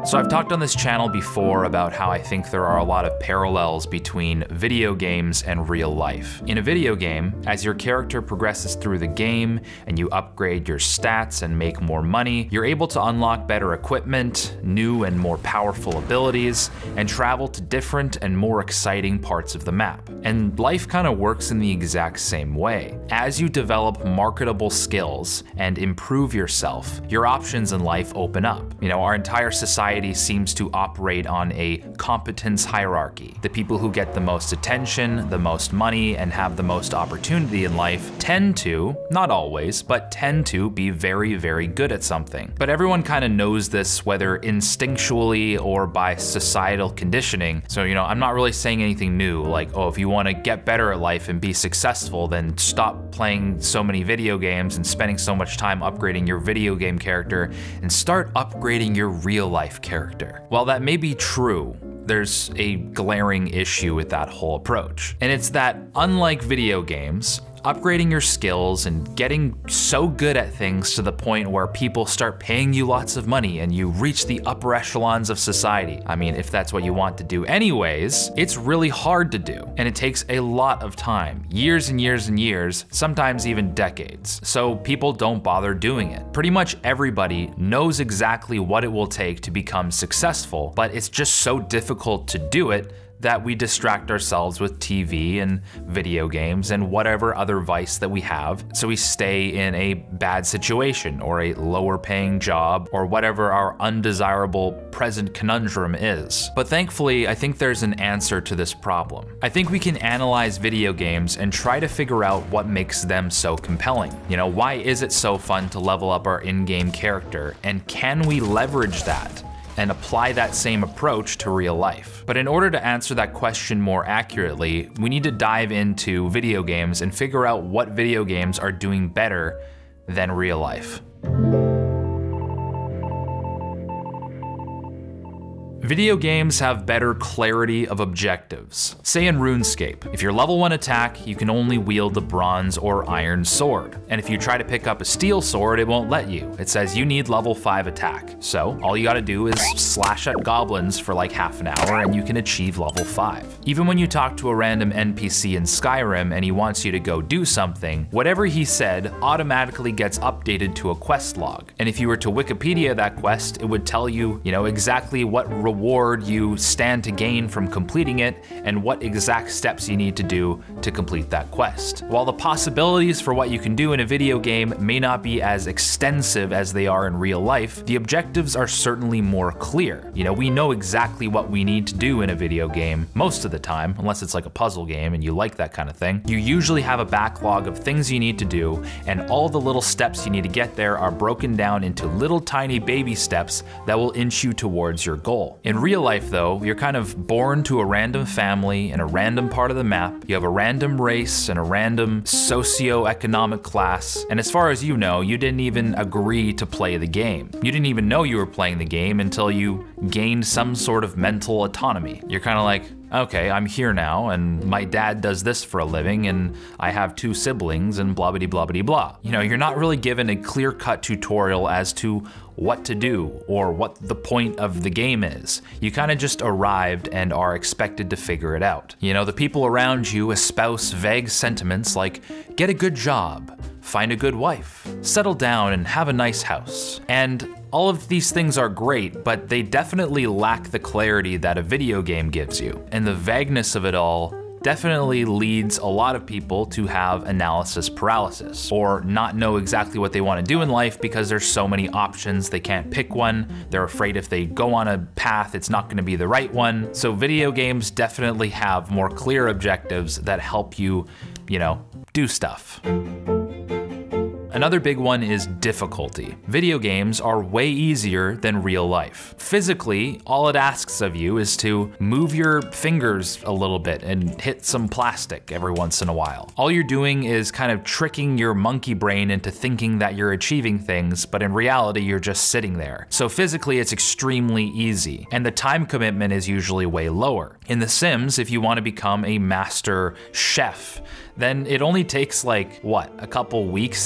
So I've talked on this channel before about how I think there are a lot of parallels between video games and real life. In a video game, as your character progresses through the game and you upgrade your stats and make more money, you're able to unlock better equipment, new and more powerful abilities, and travel to different and more exciting parts of the map. And life kind of works in the exact same way. As you develop marketable skills and improve yourself, your options in life open up. You know, our entire society seems to operate on a competence hierarchy. The people who get the most attention, the most money, and have the most opportunity in life tend to, not always, but tend to be very, very good at something. But everyone kind of knows this, whether instinctually or by societal conditioning. So, you know, I'm not really saying anything new, like, oh, if you want to get better at life and be successful, then stop playing so many video games and spending so much time upgrading your video game character and start upgrading your real life character. While that may be true, there's a glaring issue with that whole approach. And it's that, unlike video games, upgrading your skills and getting so good at things to the point where people start paying you lots of money and you reach the upper echelons of society. I mean, if that's what you want to do anyways, it's really hard to do. And it takes a lot of time, years and years and years, sometimes even decades. So people don't bother doing it. Pretty much everybody knows exactly what it will take to become successful, but it's just so difficult to do it that we distract ourselves with TV and video games and whatever other vice that we have, so we stay in a bad situation or a lower paying job or whatever our undesirable present conundrum is. But thankfully, I think there's an answer to this problem. I think we can analyze video games and try to figure out what makes them so compelling. You know, why is it so fun to level up our in-game character, and can we leverage that and apply that same approach to real life? But in order to answer that question more accurately, we need to dive into video games and figure out what video games are doing better than real life. Video games have better clarity of objectives. Say in RuneScape, if you're level 1 attack, you can only wield the bronze or iron sword. And if you try to pick up a steel sword, it won't let you. It says you need level 5 attack. So all you gotta do is slash at goblins for like half an hour and you can achieve level 5. Even when you talk to a random NPC in Skyrim and he wants you to go do something, whatever he said automatically gets updated to a quest log. And if you were to Wikipedia that quest, it would tell you, exactly what reward you stand to gain from completing it and what exact steps you need to do to complete that quest. While the possibilities for what you can do in a video game may not be as extensive as they are in real life, the objectives are certainly more clear. We know exactly what we need to do in a video game most of the time, unless it's like a puzzle game and you like that kind of thing. You usually have a backlog of things you need to do, and all the little steps you need to get there are broken down into little tiny baby steps that will inch you towards your goal. In real life though, you're kind of born to a random family in a random part of the map, you have a random race and a random socio-economic class, and as far as you know, you didn't even agree to play the game. You didn't even know you were playing the game until you gained some sort of mental autonomy. You're kind of like, okay, I'm here now, and my dad does this for a living, and I have 2 siblings, and blah blah blah blah blah. You're not really given a clear-cut tutorial as to what to do or what the point of the game is. You kind of just arrived and are expected to figure it out. The people around you espouse vague sentiments like, get a good job, find a good wife, settle down and have a nice house. And all of these things are great, but they definitely lack the clarity that a video game gives you. And the vagueness of it all definitely leads a lot of people to have analysis paralysis, or not know exactly what they want to do in life because there's so many options, they can't pick one. They're afraid if they go on a path, it's not going to be the right one. So video games definitely have more clear objectives that help you, do stuff. Another big one is difficulty. Video games are way easier than real life. Physically, all it asks of you is to move your fingers a little bit and hit some plastic every once in a while. All you're doing is kind of tricking your monkey brain into thinking that you're achieving things, but in reality, you're just sitting there. So physically, it's extremely easy, and the time commitment is usually way lower. In The Sims, if you want to become a master chef, then it only takes like, a couple weeks in-game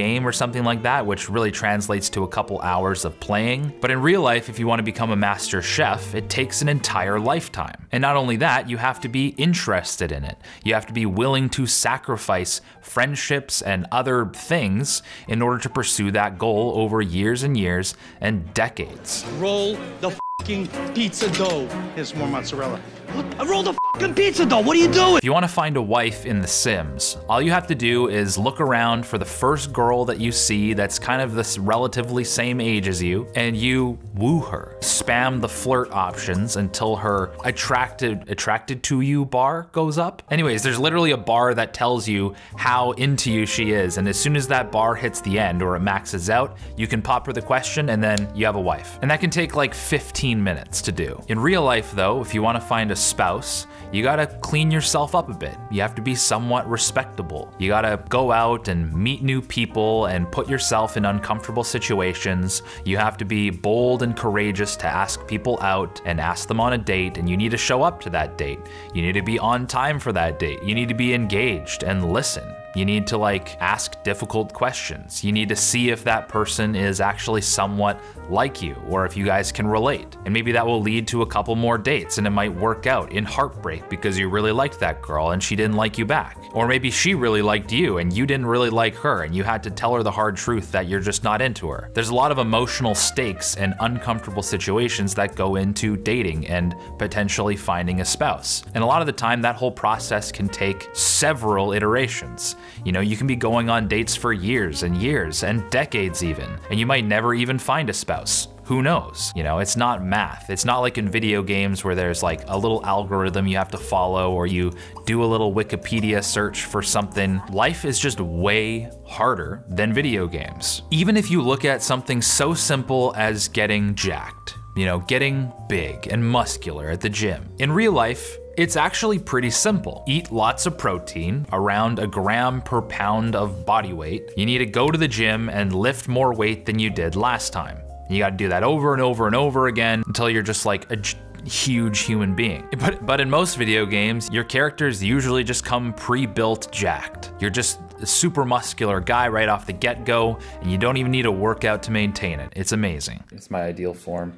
game or something like that, which really translates to a couple hours of playing. But in real life, if you want to become a master chef, it takes an entire lifetime. And not only that, you have to be interested in it. You have to be willing to sacrifice friendships and other things in order to pursue that goal over years and years and decades. Roll the fucking pizza dough. Here's more mozzarella. Roll the fucking pizza dough, what are you doing? If you want to find a wife in The Sims, all you have to do is look around for the first girl that you see that's kind of this relatively same age as you, and you woo her. Spam the flirt options until her attracted to you bar goes up. Anyways, there's literally a bar that tells you how into you she is, and as soon as that bar hits the end or it maxes out, you can pop her the question and then you have a wife. And that can take like 15 minutes to do. In real life though, if you want to find a spouse, you gotta clean yourself up a bit. You have to be somewhat respectable. You gotta go out and meet new people and put yourself in uncomfortable situations. You have to be bold and courageous to ask people out and ask them on a date, and you need to show up to that date. You need to be on time for that date. You need to be engaged and listen. You need to ask difficult questions. You need to see if that person is actually somewhat like you, or if you guys can relate. And maybe that will lead to a couple more dates, and it might work out in heartbreak because you really liked that girl and she didn't like you back. Or maybe she really liked you and you didn't really like her, and you had to tell her the hard truth that you're just not into her. There's a lot of emotional stakes and uncomfortable situations that go into dating and potentially finding a spouse. And a lot of the time, that whole process can take several iterations. You know, you can be going on dates for years and decades even, and you might never even find a spouse. Who knows? You know, it's not math. It's not like in video games where there's like a little algorithm you have to follow, or you do a little Wikipedia search for something. Life is just way harder than video games. Even if you look at something so simple as getting jacked, you know, getting big and muscular at the gym. In real life, it's actually pretty simple. Eat lots of protein, around a gram per pound of body weight. You need to go to the gym and lift more weight than you did last time. You gotta do that over and over and over again until you're just like a huge human being. But in most video games, your characters usually just come pre-built jacked. You're just a super muscular guy right off the get-go, and you don't even need a workout to maintain it. It's amazing. It's my ideal form.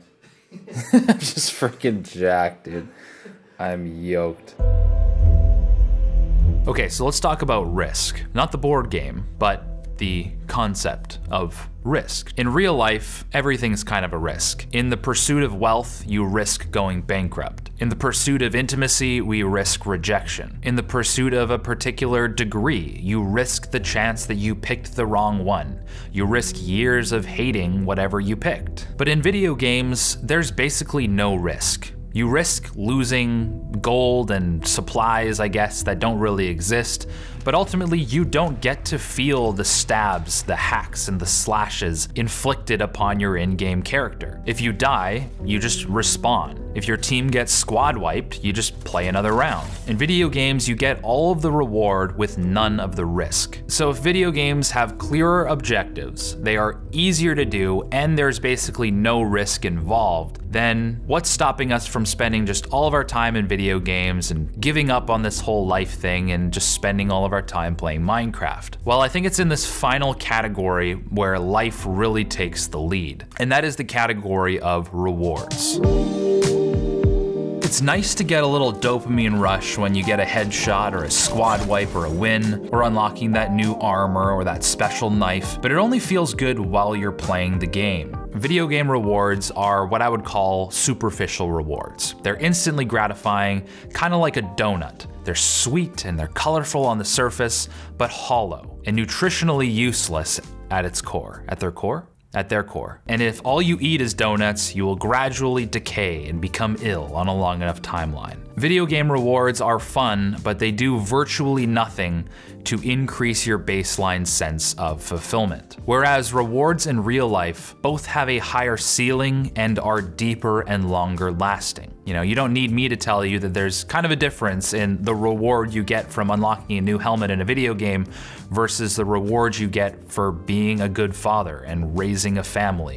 I'm just freaking jacked, dude. I'm yoked. Okay, so let's talk about Risk. Not the board game, but the concept of risk. In real life, everything's kind of a risk. In the pursuit of wealth, you risk going bankrupt. In the pursuit of intimacy, we risk rejection. In the pursuit of a particular degree, you risk the chance that you picked the wrong one. You risk years of hating whatever you picked. But in video games, there's basically no risk. You risk losing gold and supplies, I guess, that don't really exist, but ultimately you don't get to feel the stabs, the hacks, and the slashes inflicted upon your in-game character. If you die, you just respawn. If your team gets squad wiped, you just play another round. In video games, you get all of the reward with none of the risk. So if video games have clearer objectives, they are easier to do, and there's basically no risk involved, then what's stopping us from spending just all of our time in video games and giving up on this whole life thing and just spending all of our time playing Minecraft? Well, I think it's in this final category where life really takes the lead, and that is the category of rewards. It's nice to get a little dopamine rush when you get a headshot or a squad wipe or a win, or unlocking that new armor or that special knife, but it only feels good while you're playing the game. Video game rewards are what I would call superficial rewards. They're instantly gratifying, kind of like a donut. They're sweet and they're colorful on the surface, but hollow and nutritionally useless at its core. At their core? At their core. And if all you eat is donuts, you will gradually decay and become ill on a long enough timeline. Video game rewards are fun, but they do virtually nothing to increase your baseline sense of fulfillment. Whereas rewards in real life both have a higher ceiling and are deeper and longer lasting. You know, you don't need me to tell you that there's kind of a difference in the reward you get from unlocking a new helmet in a video game versus the reward you get for being a good father and raising a family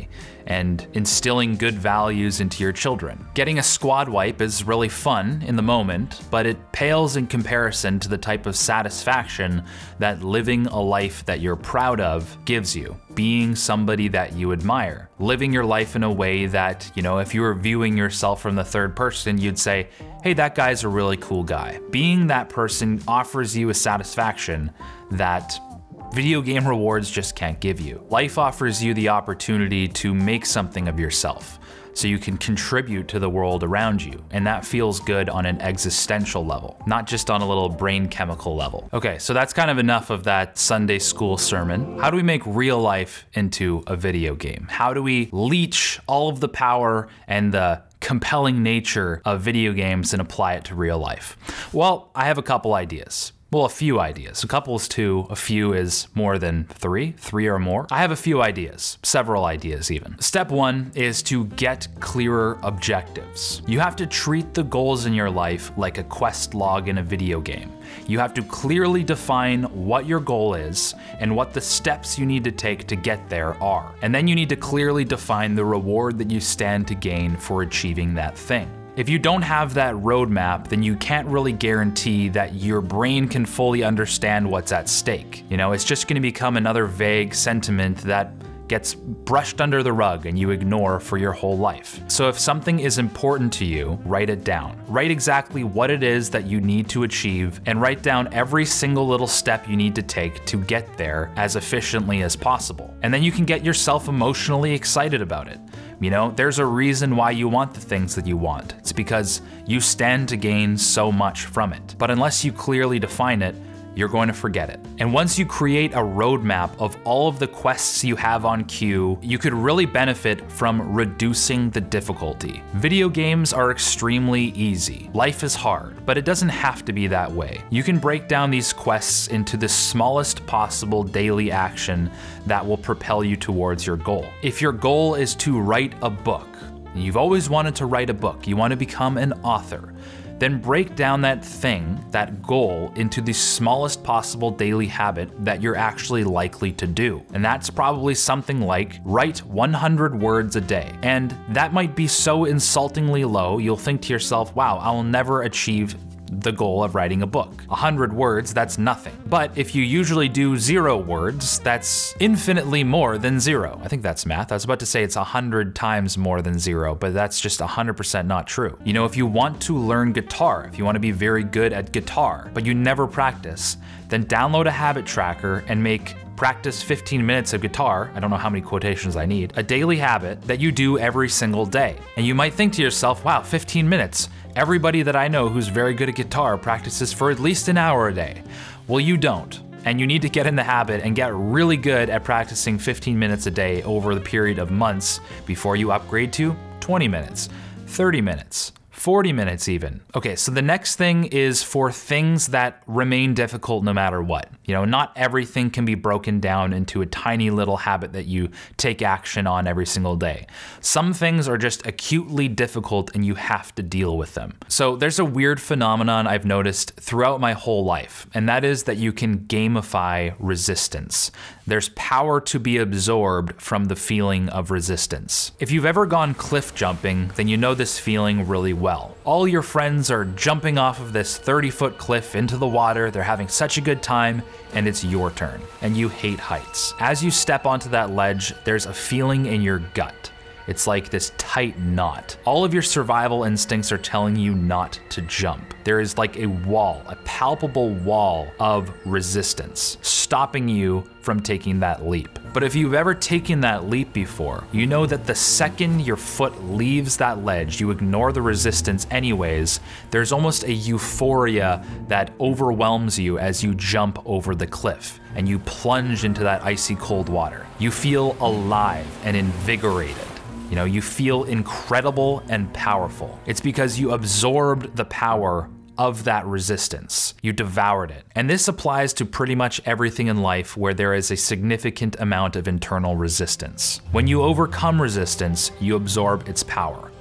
and instilling good values into your children. Getting a squad wipe is really fun in the moment, but it pales in comparison to the type of satisfaction that living a life that you're proud of gives you. Being somebody that you admire. Living your life in a way that, you know, if you were viewing yourself from the third person, you'd say, hey, that guy's a really cool guy. Being that person offers you a satisfaction that video game rewards just can't give you. Life offers you the opportunity to make something of yourself, so you can contribute to the world around you, and that feels good on an existential level, not just on a little brain chemical level. Okay, so that's kind of enough of that Sunday school sermon. How do we make real life into a video game? How do we leech all of the power and the compelling nature of video games and apply it to real life? Well, I have a couple ideas. Well, a few ideas. A couple is two, a few is more than three or more. I have a few ideas, several ideas even. Step one is to get clearer objectives. You have to treat the goals in your life like a quest log in a video game. You have to clearly define what your goal is and what the steps you need to take to get there are. And then you need to clearly define the reward that you stand to gain for achieving that thing. If you don't have that roadmap, then you can't really guarantee that your brain can fully understand what's at stake. You know, it's just gonna become another vague sentiment that gets brushed under the rug and you ignore for your whole life. So if something is important to you, write it down. Write exactly what it is that you need to achieve, and write down every single little step you need to take to get there as efficiently as possible. And then you can get yourself emotionally excited about it. You know, there's a reason why you want the things that you want. It's because you stand to gain so much from it. But unless you clearly define it, you're going to forget it. And once you create a roadmap of all of the quests you have on queue, you could really benefit from reducing the difficulty. Video games are extremely easy. Life is hard, but it doesn't have to be that way. You can break down these quests into the smallest possible daily action that will propel you towards your goal. If your goal is to write a book, and you've always wanted to write a book, you want to become an author, then break down that thing, that goal, into the smallest possible daily habit that you're actually likely to do. And that's probably something like write 100 words a day. And that might be so insultingly low, you'll think to yourself, wow, I will never achieve the goal of writing a book. 100 words, that's nothing. But if you usually do 0 words, that's infinitely more than 0. I think that's math. I was about to say it's 100 times more than 0, but that's just 100% not true. You know, if you want to learn guitar, if you want to be very good at guitar, but you never practice, then download a habit tracker and make practice 15 minutes of guitar, I don't know how many quotations I need, a daily habit that you do every single day. And you might think to yourself, wow, 15 minutes. Everybody that I know who's very good at guitar practices for at least an hour a day. Well, you don't. And you need to get in the habit and get really good at practicing 15 minutes a day over the period of months before you upgrade to 20 minutes, 30 minutes, 40 minutes even. Okay, so the next thing is for things that remain difficult no matter what. You know, not everything can be broken down into a tiny little habit that you take action on every single day. Some things are just acutely difficult and you have to deal with them. So there's a weird phenomenon I've noticed throughout my whole life, and that is that you can gamify resistance. There's power to be absorbed from the feeling of resistance. If you've ever gone cliff jumping, then you know this feeling really well. All your friends are jumping off of this 30-foot cliff into the water, they're having such a good time, and it's your turn, and you hate heights. As you step onto that ledge, there's a feeling in your gut. It's like this tight knot. All of your survival instincts are telling you not to jump. There is like a wall, a palpable wall of resistance, stopping you from taking that leap. But if you've ever taken that leap before, you know that the second your foot leaves that ledge, you ignore the resistance anyways, there's almost a euphoria that overwhelms you as you jump over the cliff and you plunge into that icy cold water. You feel alive and invigorated. You know, you feel incredible and powerful. It's because you absorbed the power of that resistance. You devoured it. And this applies to pretty much everything in life where there is a significant amount of internal resistance. When you overcome resistance, you absorb its power.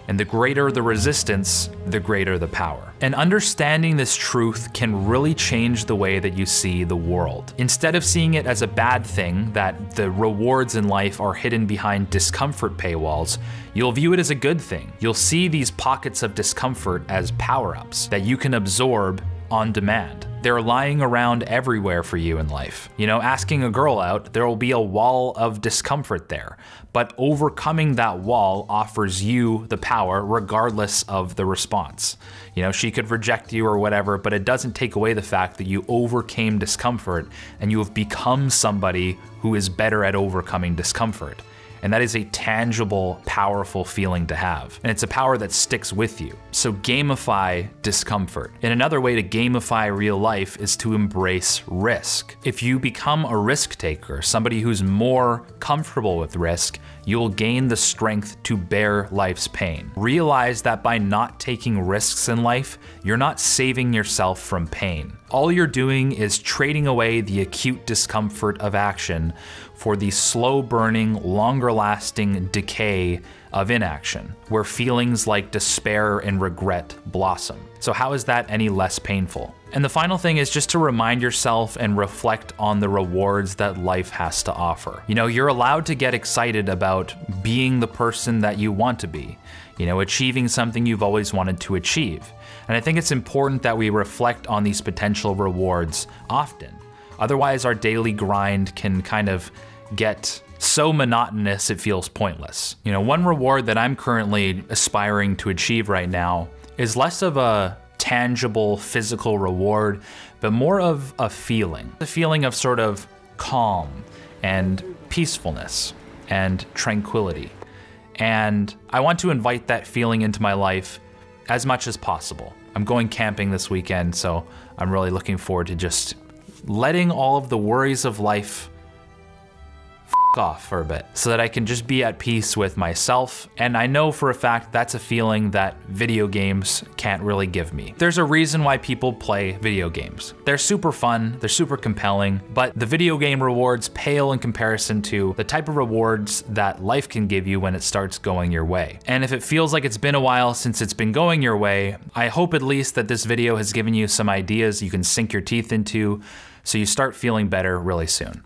And the greater the resistance, the greater the power. And understanding this truth can really change the way that you see the world. Instead of seeing it as a bad thing, that the rewards in life are hidden behind discomfort paywalls, you'll view it as a good thing. You'll see these pockets of discomfort as power-ups that you can absorb on demand. They're lying around everywhere for you in life. You know, asking a girl out, there will be a wall of discomfort there, but overcoming that wall offers you the power regardless of the response. You know, she could reject you or whatever, but it doesn't take away the fact that you overcame discomfort and you have become somebody who is better at overcoming discomfort. And that is a tangible, powerful feeling to have. And it's a power that sticks with you. So gamify discomfort. And another way to gamify real life is to embrace risk. If you become a risk taker, somebody who's more comfortable with risk, you'll gain the strength to bear life's pain. Realize that by not taking risks in life, you're not saving yourself from pain. All you're doing is trading away the acute discomfort of action for the slow-burning, longer-lasting decay of inaction, where feelings like despair and regret blossom. So how is that any less painful? And the final thing is just to remind yourself and reflect on the rewards that life has to offer. You know, you're allowed to get excited about being the person that you want to be, you know, achieving something you've always wanted to achieve. And I think it's important that we reflect on these potential rewards often. Otherwise, our daily grind can kind of get so monotonous it feels pointless. You know, one reward that I'm currently aspiring to achieve right now is less of a tangible physical reward, but more of a feeling of sort of calm and peacefulness and tranquility. And I want to invite that feeling into my life as much as possible. I'm going camping this weekend, so I'm really looking forward to just letting all of the worries of life off for a bit so that I can just be at peace with myself. And I know for a fact that's a feeling that video games can't really give me. There's a reason why people play video games. They're super fun, they're super compelling, but the video game rewards pale in comparison to the type of rewards that life can give you when it starts going your way. And if it feels like it's been a while since it's been going your way, I hope at least that this video has given you some ideas you can sink your teeth into so you start feeling better really soon.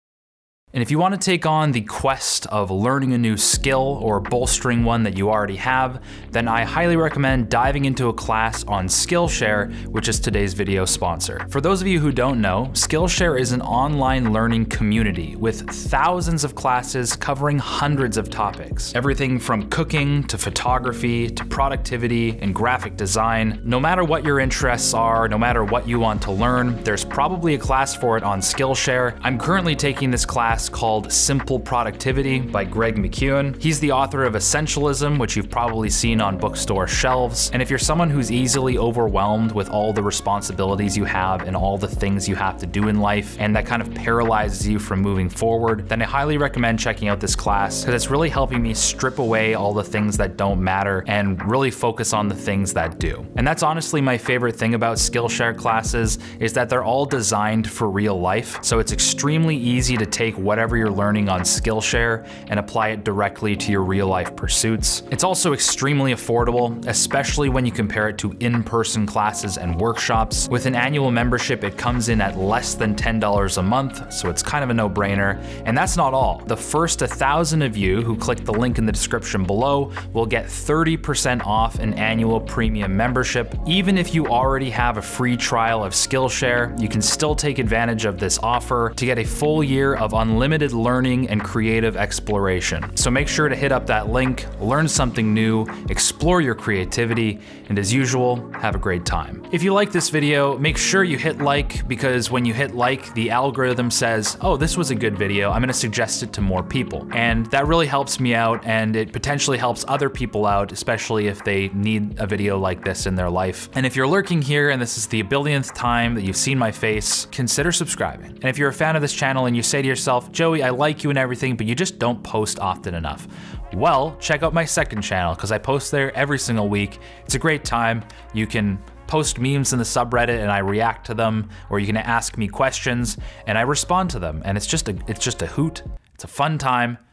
And if you want to take on the quest of learning a new skill or bolstering one that you already have, then I highly recommend diving into a class on Skillshare, which is today's video sponsor. For those of you who don't know, Skillshare is an online learning community with thousands of classes covering hundreds of topics. Everything from cooking to photography to productivity and graphic design. No matter what your interests are, no matter what you want to learn, there's probably a class for it on Skillshare. I'm currently taking this class called Simple Productivity by Greg McKeown. He's the author of Essentialism, which you've probably seen on bookstore shelves. And if you're someone who's easily overwhelmed with all the responsibilities you have and all the things you have to do in life, and that kind of paralyzes you from moving forward, then I highly recommend checking out this class because it's really helping me strip away all the things that don't matter and really focus on the things that do. And that's honestly my favorite thing about Skillshare classes is that they're all designed for real life. So it's extremely easy to take whatever you're learning on Skillshare and apply it directly to your real life pursuits. It's also extremely affordable, especially when you compare it to in-person classes and workshops. With an annual membership, it comes in at less than $10 a month, so it's kind of a no-brainer. And that's not all. The first 1,000 of you who click the link in the description below will get 30% off an annual premium membership. Even if you already have a free trial of Skillshare, you can still take advantage of this offer to get a full year of unlimited learning and creative exploration. So make sure to hit up that link, learn something new, explore your creativity, and as usual, have a great time. If you like this video, make sure you hit like, because when you hit like, the algorithm says, oh, this was a good video, I'm gonna suggest it to more people. And that really helps me out, and it potentially helps other people out, especially if they need a video like this in their life. And if you're lurking here and this is the billionth time that you've seen my face, consider subscribing. And if you're a fan of this channel and you say to yourself, Joey, I like you and everything, but you just don't post often enough, well, check out my second channel, because I post there every single week. It's a great time. You can post memes in the subreddit and I react to them, or you can ask me questions and I respond to them, and it's just a hoot. It's a fun time,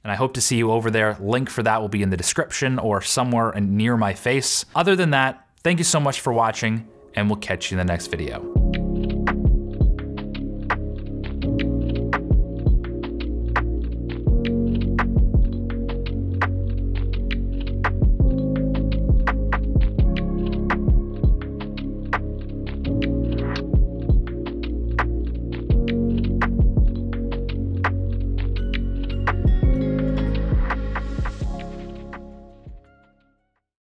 and I hope to see you over there. Link for that will be in the description or somewhere near my face. Other than that, thank you so much for watching, and we'll catch you in the next video.